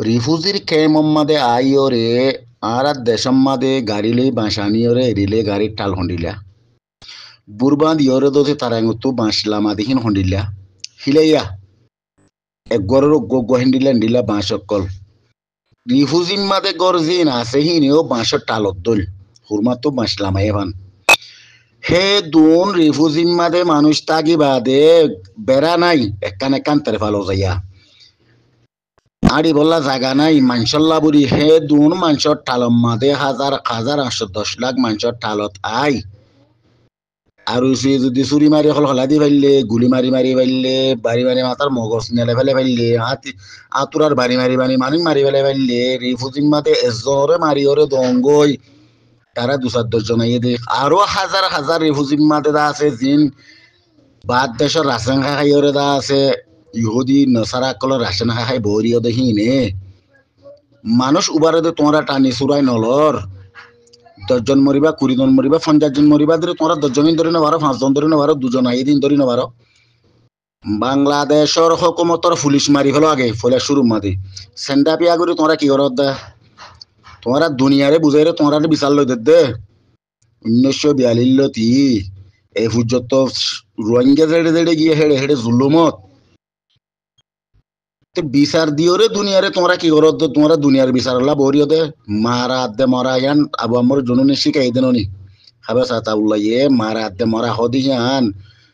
রিফুজির খেমম্মাদে আইয়রে আর দেশম্মাদে গাড়িলে বাঁশানিয়রে এরিলে গাড়ির টাল হন্ডিলা বুরবাদ ইয়রে দোতে তারাঙ্গুতু বাঁশলামাদিহীন হন্ডিলা হিলাইয়া একগরের গো হিন্দিলা হিন্দিলা বাঁশকল রিফুজিম মাদে গরজিন আছে হিনেও বাঁশর টালত দল হুরমাতো বাঁশলামাই এভান হে দুন রিফুজিম মাদে মানুষ তাগি বাদে বেড়া নাই একান একান তেরফালো যাইয়া আড়ি বললা জাগা নাই মানসল্লা বুড়ি হে দুন মানসর টালম মাদে হাজার হাজার 810 লাখ মানসর টালত আই আর সে যদি চুরি মারি হলা দি পাইলে গুলি মারি মারি পাইলে বাড়ি মারি মাতার মগজ নেলে ফেলে পাইলে আতুরার বাড়ি মারি মারি মানুষ মারি ফেলে পাইলে রিফুজিম মাদে এজরে মারি ওরে দঙ্গই তারা 2-10 জন দেখ আরো হাজার হাজার রিফুজিম মাদে দা আছে জিন বাদ দেশের রাশন খাই ওরে দা আছে ইহুদি নসারা কল রাশন খাই বরিও দেখি নে মানুষ উবারে দে তোমরা টানি চুরাই নলর 10 জন মরিবা 20 জন মরিবা 50 জন মরিবা ধরে তোমরা 10 জন ধরে নেবারো 5 জন ধরে নেবারো 2 জন এই দিন ধরে নেবারো বাংলাদেশের হকুমতর পুলিশ মারি ফেলো আগে ফলে শুরু মাদি সেন্ডা পিয়া করে তোমরা কি করো দে তোমরা দুনিয়ারে বুঝাই রে তোমরা বিচার লই দে 1942 এই পর্যন্ত রোহিঙ্গা জেড়ে গিয়ে হেড়ে হেড়ে জুলুমত বিচার দিও রে দুনিয়ারে তোমরা কি করো তোমরা দুনিয়ার বিচার হলা বরিও দে মারা দে মরা ইয়ান আবু আমর জনুনি শিখাই দেন নি হাবে সাতা উল্লাহ মারা দে মরা হদিয়ান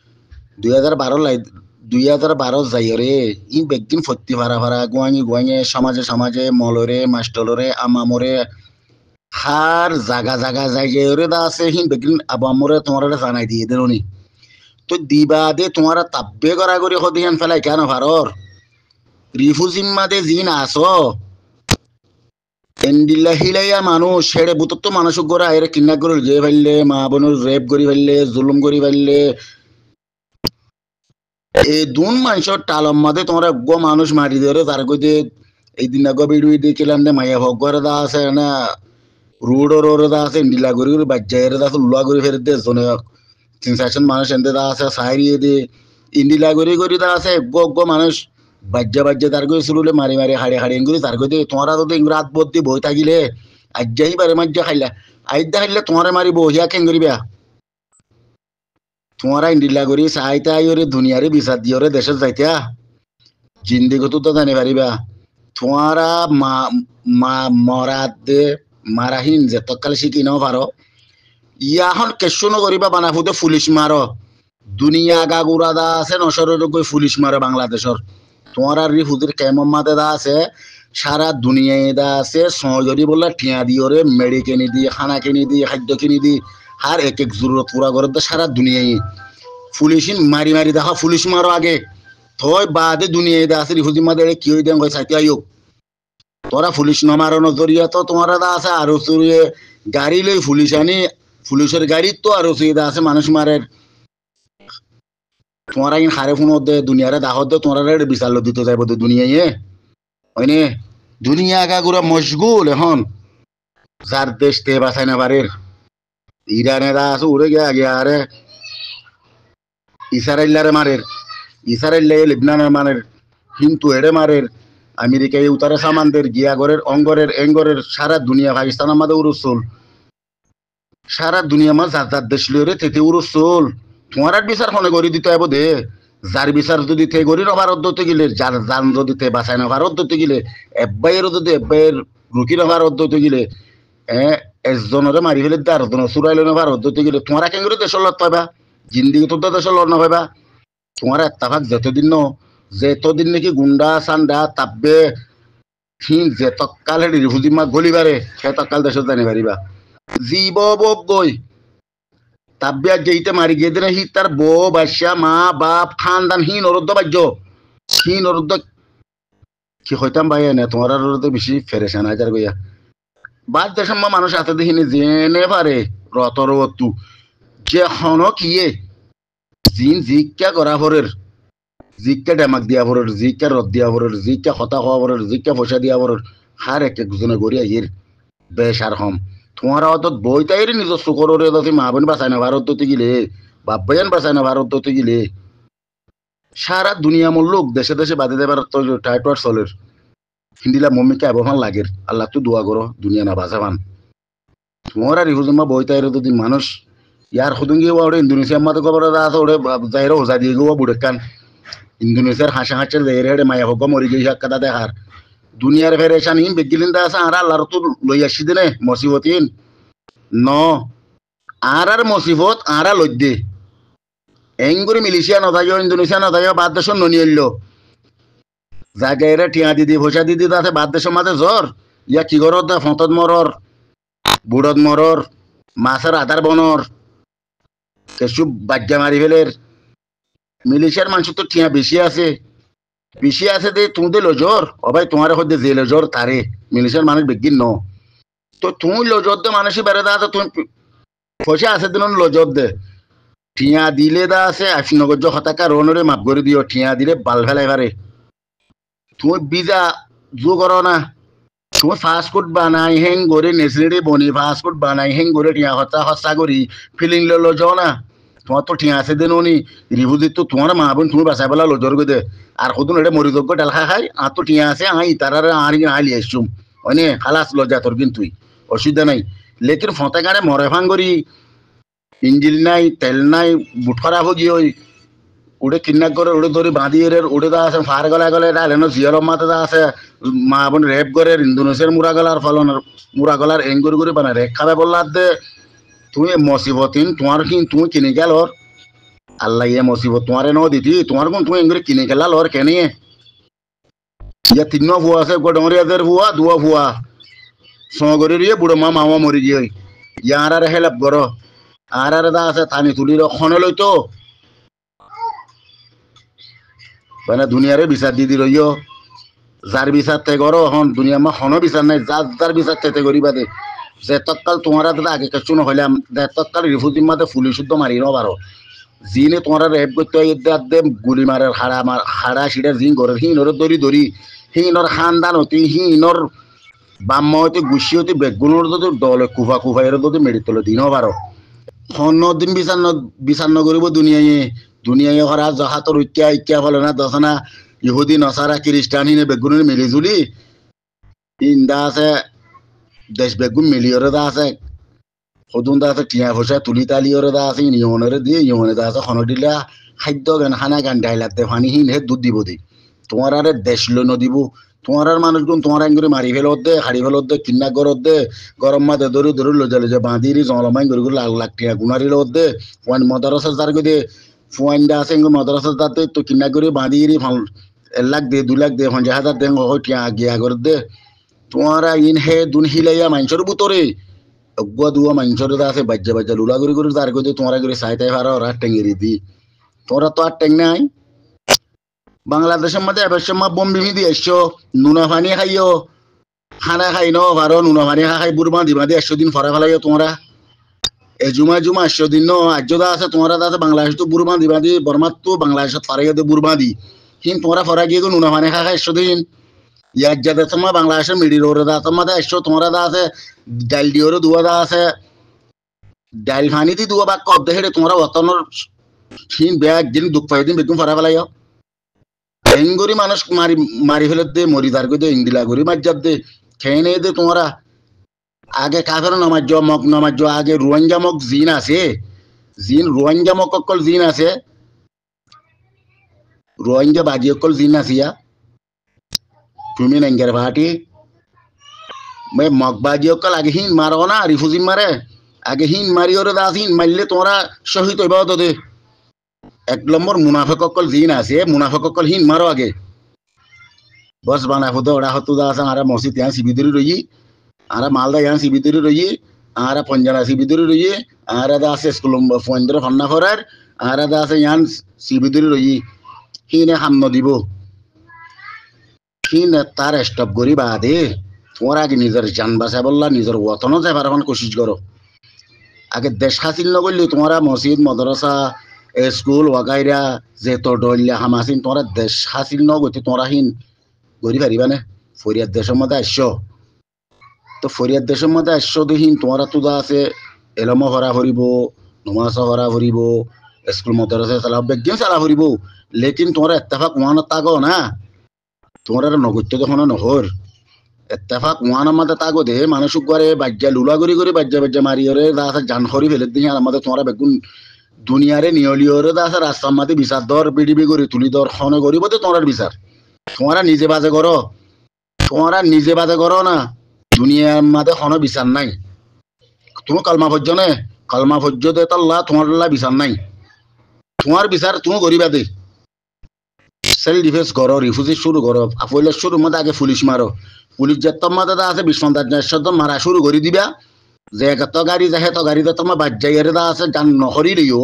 2012 যাই রে ই বেগদিন ফত্তি ভাড়া ভাড়া গুয়াঙে সমাজে সমাজে মলরে মাস্টলরে আমামরে হার জাগা জাগা যাই যে রে দা আছে হিন বেগদিন আবু আমরে তোমরা জানাই দিয়ে দেন নি তো দিবা দে তোমরা তাব্বে করা করে হদিয়ান ফেলাই কেন ভারর রিফুজিম মাদে জিন আসো এন্ডিল্লা হিলাইয়া মানুষ সেড়ে বুতত তো মানুষ গোরা এর কিন্না করে যে ফেললে মা বোনের রেপ করি ফেললে জুলুম করি ফেললে এই দুন মানুষের টালম মাদে তোমরা গো মানুষ মারি ধরে তার কইতে এই দিন আগে ভিডিও দেখিলাম না মাইয়া ভগ করে দা আছে না রোডর ওরে দা আছে এন্ডিলা করি বাচ্চা দা আছে লুয়া করে ফেরত দে জনে 3-4 মানুষ এনতে দা আছে সাইরিয়ে দে ইন্ডিলা করি দা আছে গো মানুষ বাজ্যা তার গই শুরুলে মারি মারি হাড়ে হাড়ে এঙ্গুলি তার গই তোমরা তো রাত বদ্দি বই থাকিলে আজ্জাই বারে মাজ্জা খাইলা আইদা খাইলে তোমারে মারি বহিয়া কেন করিবা তোমরা ইন্ডিলা করি চাইতা আইরে দুনিয়ারে বিচার দিওরে দেশে যাইতা জিন্দিগত তো জানি পারিবা তোমরা মরাত দে মারাহীন যে তকাল শিখি নাও পারো ইয়াহন কেশো নকরিবা বানাফুতে পুলিশ মারো দুনিয়া গাগুড়া দা আছে নসরের গই পুলিশ মারো বাংলাদেশের তোমার রিফুজির কেমম্মাদে দা আছে সারা দুনিয়ায় দা আছে সহজরি বললা ঠিয়া দিওরে মেডি কিনি দি খানা কিনি দি খাদ্য কিনি দি আর এক জরুরত পুরা করে দে সারা দুনিয়ায় পুলিশিন মারি মারি দেখা পুলিশ মারো আগে থই বাদে দুনিয়ায় দা আছে রিফুজি মাদে কি হই দেন কই সাইতে আইও তোরা পুলিশ নমারো জরিয়া তো তোমার দা আছে আর চুরিয়ে গাড়ি লই পুলিশ আনি পুলিশের গাড়ি তো আর চুরিয়ে দা আছে মানুষ মারের তোমরা ইন হারে ফোন দে দুনিয়ারে দাহত দে তোমরা বিচার দিতে যাইব দুনিয়ায় হয়নে দুনিয়া গাগুরা মশগুল এখন যার দেশ তে বাঁচাই না পারের ইরানে দা আছে উড়ে গিয়া গিয়া আরে ইসরায়েলারে মারের ইসরায়েল লেবনানের মারের কিন্তু এড়ে মারের আমেরিকা উতারে সামানদের গিয়াগরের অঙ্গরের এঙ্গরের সারা দুনিয়া পাকিস্তান আমাদের উরুসুল সারা দুনিয়া মা যার দেশ লইরে তেতে উরুসুল তোমার বিচার ফোনে করে দিতে হইব দে যার বিচার যদি তে গরি নবার অদ্দতে গেলে যার জান যদি তে বাঁচাই নবার অদ্দতে গেলে এব্বাইয়ের যদি এব্বাইয়ের রুকি নবার অদ্দতে গেলে একজনরে মারি ফেলে দে আরেকজন চুরাইলে নবার অদ্দতে গেলে তোমারা কেন করে দেশের লত পাইবা জিন্দিগি তো দেশের লত না পাইবা তোমার এত্তাভাগ যেতদিন নাকি গুন্ডা সান্ডা তাপবে যে তৎকাল হেঁটে রিফুজি মা গলিবারে সে তৎকাল দেশত জানি পারিবা জীব গই তাব্বিয়া যেইতে মারি গিয়ে দিনে হি তার বউ বাচ্চা মা বাপ খানদান হীন অরুদ্ধ বাজ্য হীন অরুদ্ধ কি হইতাম ভাই এনে তোমার বেশি ফেরেছে না যার গইয়া বাদ দেশের মানুষ হাতে দেখিনি জেনে পারে রতু যে হন কিয়ে জিন জিজ্ঞা করা ভরের জিজ্ঞা ডেমাক দিয়া ভরের জিজ্ঞা রদ দিয়া ভরের জিজ্ঞা হতা হওয়া ভরের জিজ্ঞা পয়সা দিয়া ভরের হার এক একজনে গড়িয়া ইয়ের বেশ আর হম তোমার অত বইতাই নিজস্ব কররে যদি মা বোন বাঁচায় না ভারত দতে গেলে বাপ ভাইয়ান বাঁচায় না ভারত দতে গেলে সারা দুনিয়া লোক দেশে দেশে বাদে দেবার তো টাইটওয়ার চলের হিন্দিলা মম্মিকে আবহান লাগের আল্লাহ তো দোয়া করো দুনিয়া না বাঁচাবান তোমার আর ইহুজমা বইতাই যদি মানুষ ইয়ার খুদুঙ্গি ওড়ে ইন্দোনেশিয়ার মতো খবর আছে ওড়ে যাইরো হোজা দিয়ে গো বুড়েকান ইন্দোনেশিয়ার হাসা হাঁচের দেহের হেড়ে মায়া হোক মরি গিয়ে কাদা দেখার দুনিয়ার ফেরেশান হিম বেগিলিন দা আছে আর আল্লাহর তো লই আসি দিনে মসিবতিন ন আর মসিবত আর লইদে এঙ্গুরি মিলিশিয়া নথাইও ইন্দোনেশিয়া নথাইও বাদ দেশ ননি এলো জায়গায় টিয়া দিদি ভৈসা দিদি আছে বাদ দেশের মাঝে জ্বর ইয়া কি করত দে ফতত মরর বুড়ত মরর মাছের আধার বনর কেসু বাজ্যা মারি ফেলের মিলিশিয়ার মানুষ তো টিয়া বেশি আছে দে তুমি দে লজর ও ভাই তোমার হচ্ছে যে লজর তারে মিলিশিয়ার মানুষ বেগিন ন তো তুমি লজর দে মানুষই বেড়ে দা তুমি পয়সা আছে দিন লজর দে টিয়া দিলে দা আছে আশিনগর হতাকা রনরে মাপ করে দিও টিয়া দিলে বাল ফেলাই পারে তুমি বিজা জো করো না তুমি ফাস্ট ফুড বানাই হেং করে নেসলেটে বনি ফাস্ট ফুড বানাই হেং করে টিয়া হস্তা করি ফিলিং লো যাও না তোমার তো টিয়া আছে দেন উনি রিভুজিত তো তোমার মা বোন তুমি বাঁচাই পেলা লজর গো দে আর কতন এটা মরিযোগ্য ডাল খাই আর তো টিয়া আছে আই তারার আর আলি আসছুম অনে খালাস লজ্জা তোর কিন্তু অসুবিধা নাই লেকিন ফতে গাড়ে মরে ভাঙ্গরি ইঞ্জিল নাই তেল নাই বুট খারাপ হয়ে গিয়ে ওই উড়ে কিডন্যাপ করে উড়ে ধরে বাঁধিয়ে উড়ে দা আছে ফার গলা গলে ডালেন জিয়ার মাথা দা আছে মা বোন রেপ করে ইন্দোনেশিয়ার মুরা গলার ফলন মুরা গলার এঙ্গুরি করে বানা রেখ খাবে বললার দে তুমি মসিবতিন তোমার কি তুমি কিনে গেল আল্লাহ ইয়ে মসিবত তোমারে ন দিতি তোমার কোন তুমি এঙ্গুরি কিনে গেলা লর কেন ইয়া তিন ফুয়া আছে গোডমরিয়াদের ফুয়া দুয়া ফুয়া সগরের ইয়ে বুড়ো মা মামা মরি গিয়ে ইয়ার আর হেল্প করো আর দা আছে থানি তুলির খনে লইতো মানে দুনিয়ারে বিচার দি রইও যার বিচার তে করো হন দুনিয়া মা হনো বিচার নাই যার বিচার তে করিবা দে যে তৎকাল তোমারা দাদা আগে কিছু নহইলাম যে তৎকাল রিফুজির মাঝে ফুলি শুদ্ধ মারি ন পারো জিনে তোমারা রেপ করতে হয় দে গুলি মারের হাড়া সিডার জিন করে হিনর দরি হিনর খানদান হতি হিনর বাম্মা হইতে গুছি হইতে বেগুনোর যদি দলে কুফা এর যদি মেডি তোলে দিন পারো হন দিন বিচার নকরিব দুনিয়ায় হরা জহাতর ইত্যা ফলে না দশনা ইহুদি নসারা খ্রিস্টান হিনে বেগুনের মিলিজুলি ইন্দা আছে দেশ বেগুন মিলিয়রে দা আছে সদুন দা আছে টিয়া ফসা তুলি তালিয়রে দা আছে ইহনরে দিয়ে ইহনে দা আছে খন দিলা খাদ্য গান খানা গান ডাইলাত দে ফানি হিন হে দুধ দিব দে তোমার আরে দেশ লো নদিব তোমার আর মানুষগুন তোমার আঙ্গুরি মারি ফেলত দে হাড়ি ফেলত দে কিন্না করত দে গরম মাদে ধরি লজে বাঁধিরি জলমাই গরি লাখ লাখ টিয়া গুনারি লত দে ওয়ান মদারসা যার দে ফুয়াইন দা আছে মদারসা দাতে তো কিন্না করে বাঁধিরি 1 লাখ দে 2 লাখ দে 50,000 দে টিয়া গিয়া করে দে তোমার ইন হে দুন হিলাইয়া মানুষের বুতরে অগুয়া দুয়া মানুষের দা আছে বাজ্যা লুলা করে যার দে তোমার করে চাইতাই পারো আর টেঙ্গেরি দি তোরা তো আর টেং নাই বাংলাদেশের মধ্যে এবার সময় বম বিমি দিয়ে এসছো নুনা পানি খাইও খানা খাই ন ভারো নুনা পানি খাই বুড়বা দিবা দিয়ে 100 দিন ফরা ফেলাইও তোমরা এই জুমা 100 দিন ন আজ্যদা আছে তোমরা আছে বাংলাদেশ তো বুড়বা দিবা দি বর্মাত তো বাংলাদেশত ফারাইয়া দে বুড়বা দি কিন্তু তোমরা ফরা গিয়ে নুনা পানি খাই 100 দিন ইয়ার যাদের তোমার বাংলাদেশের মিডিল ওরে দা তোমাদের 100 তোমরা দা আছে ডাল দিওরে দুয়া দা আছে ডাল ফানি দি দুয়া বাক কব দেহে তোমরা অতনর হিন ব্যাগ দিন দুঃখ পাই দিন বেগুন ফরা ফেলাইও এঙ্গুরি মানুষ মারি ফেলে দে মরি দার দে ইংদিলা গরি মাজ্জাব দে খেয়ে নিয়ে দে তোমরা আগে কাফের নামাজ আগে রোহিঙ্গা মক জিন আছে রোহিঙ্গা মক অকল জিন আছে রোহিঙ্গা বাজি অকল জিন আসিয়া তুমি নেঙ্গের ভাটি মক বাজি অকল আগে হিন মারো না রিফুজি মারে আগে হিন মারি ওরে দাস হিন মারলে তোমরা শহীদ হইবা তো দে 1 নম্বর মুনাফেক অকল জিন আছে মুনাফেক অকল হিন মারো আগে বস বানা হতো ওরা হতো দা আছে আর মসজিদ यहाँ সিবিদরি রই আর মালদা यहाँ সিবিদরি রই আর পঞ্জানা সিবিদরি রই আর দা আছে স্কুল ফন্ডর ফন্না ফরার আর দা আছে यहाँ সিবিদরি রই হিনে হাম দিব হিনে তার স্টপ করি বাদে তোমরা আগে নিজের জান বাঁচা বললা নিজের ওতন যাবার কোশিশ করো আগে দেশ হাসিল নগরলে তোমরা মসজিদ মাদ্রাসা স্কুল ওয়াগাইরা যে তো ডলিয়া হামাসিন তোমরা দেশ হাসিল নগতি তোমরা হিন গরি পারিবা না ফরিয়াদ দেশের মধ্যে আসছো তো ফরিয়াদ দেশের মধ্যে আসছো দেহিন তোমরা তো আছে এলম ভরা ভরিব নমাজ ভরা ভরিব স্কুল মাদ্রাসা চালা বেগিন চালা ভরিব লেকিন তোমরা এত্তেফাক ওয়ান তাগো না তোমরা নগত্য যখন নহর এত্তেফাক ওয়ান আমাদের তাগো দে মানুষ করে বাজ্যা লুলা করে বাজ্যা মারিয়রে দাসা জান হরি ফেলে দিয়ে আমাদের তোমরা বেগুন দুনিয়ারে নিয়লিয়রে দাসা রাস্তার মাঝে বিচার দর বিডিবি করে তুলি দর খনে করিব তো তোমার বিচার তোমরা নিজে বাজে করো না দুনিয়ার মাঝে কোনো বিচার নাই তুমি কালমা ভজ্য দে তাল্লাহ তোমার বিচার নাই তোমার বিচার তুমি করিবা দে সেলফ ডিফেন্স করো রিফিউজি শুরু করো আপইলে শুরু মধ্যে আগে পুলিশ মারো পুলিশ যেতম মধ্যে আছে বিশ্বনাথ মারা শুরু করে দিবা যে কত গাড়ি যাহে তো গাড়িতে তোমার বাজ্যাইয়ারে দা আছে গান নহরিলেও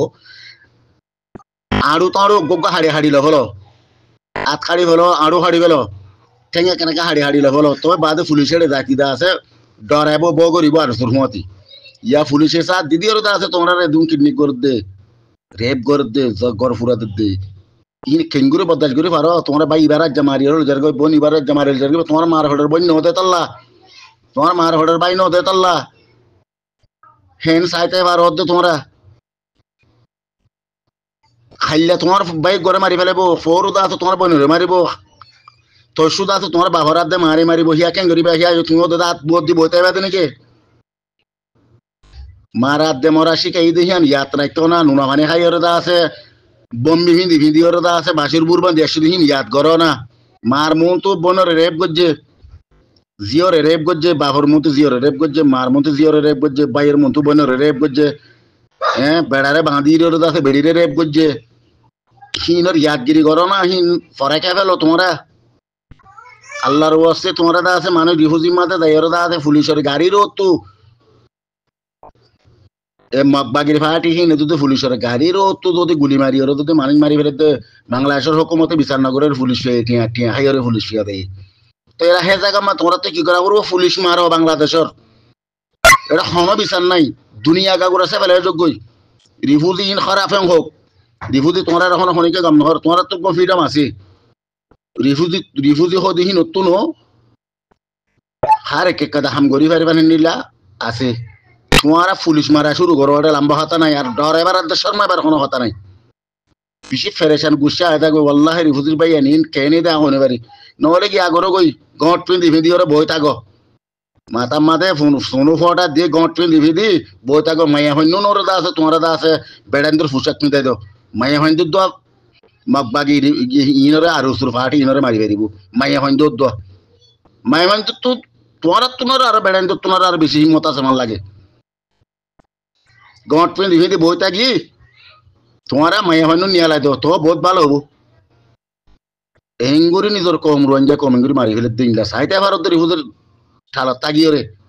আড়ু তো গোগ্গা হাড়ি হলো আত হাড়ি হলো আড়ু হাড়ি হলো ঠেঙে কেনেকে হাড়ি হলো তবে বাদে পুলিশের জাতি দা আছে ডরাইব ব করিব আর সুরমতি ইয়া পুলিশের সাথ দিদি দা আছে তোমরা দুম কিডনি করে দে রেপ করে দে গড় ফুরা দে ইনি কেঙ্গুরে বদাস করে পারো তোমরা ভাই ইবার জামারি হল যার বোন ইবার জামারি যার তোমার মার হডের বোন নদে তাল্লা তোমার মার হডের ভাই নদে তাল্লা হেন সাইতে পারো তোমরা খাইলে তোমার ভাই গড়ে মারি ফেলাব ফোর দা তো তোমার বোনের মারিব তসু দা তো তোমার বাবার হাতে মারিব হিয়া কেন করিবা হিয়া তুমি দাদা বোধ দি বইতে পাবে নাকি মারাত দে মরা শিখাই দেখিয়ান ইয়াত্রা তো না নুনা পানি খাই দা আছে বম্বি ভিন্দি ওর দা আছে বাসির বুরবান দেশ দিন ইয়াদ করো না মার মন তো বোনের রেপ করছে জিওরে রেপ করছে বাপর মন তো জিওরে রেপ করছে মার মন তো জিওরে রেপ করছে বাইয়ের মন তো বোনের রেপ করছে হ্যাঁ বেড়ারে বাঁধির ওর দা আছে বেড়িরে রেপ করছে হিনর ইয়াদগিরি করো না হিন ফরাকে ফেলো তোমরা আল্লাহর ওয়াস্তে তোমরা দা আছে মানুষ রিফিউজি মাতে দেয় ওর দা আছে পুলিশের গাড়িরও তো মগবাগির ফাটি হিন যদি পুলিশের গাড়িরও তো যদি গুলি মারি ওরা যদি মানুষ মারি ফেলে বাংলাদেশের হুকুমতে বিচারনগরের পুলিশ টিয়া হাইয়ারে পুলিশ ফিয়া দেয় তো এরা হে জায়গা মা তোমরা তো কি করা করবো পুলিশ মারো বাংলাদেশের এটা কোনো বিচার নাই দুনিয়া গাগুর আছে ফেলে যোগ্যই রিফিউজি ইন খারাপ হোক রিফিউজি তোমরা এখন খনিকে গম নহর তোমরা তো ফ্রিডম আছে রিফিউজি হদি নতুন হার এক কাদা হাম গরি পারিবান নিলা আছে তোমারা পুলিশ মারা শুরু করো এটা লম্বা হতা নাই আর ডর এবার দেশের এবার কোনো হতা নাই বেশি ফেরেশান গুসা হয়ে থাকবে ওয়াল্লাহ রিফিউজির ভাই আনিন কেনে দেওয়া হনে পারি নহলে কি আগরও কই গঁট পিন্ধি ওরা বই থাকো মাথা মাথে সোনু ফটা দিয়ে গঁট পিন্ধি বই থাকো মাইয়া হইন নোর দা আছে তোমার দা আছে বেড়ান্তর পোশাক পিন্ধাই দাও মাইয়া হইন তো মগবাগি ইনরে আর উসুর ফাটি ইনরে মারি পারিব মাইয়া হইন তো মাইয়া হইন তো তোমার আর বেড়ান্তর তোমার আর বেশি হিম্মত আছে আমার লাগে গঁট পিন্ধি বই থাকি তোমারা মাইয়া হইন নিয়ে লাই তো বহুত ভালো হবো হেঙ্গুরি নিজের কম রঞ্জা কম হেঙ্গুরি মারি ফেলে দিন সাইতে ভারত রিফিউজির ঠালত তাগিয়ে রে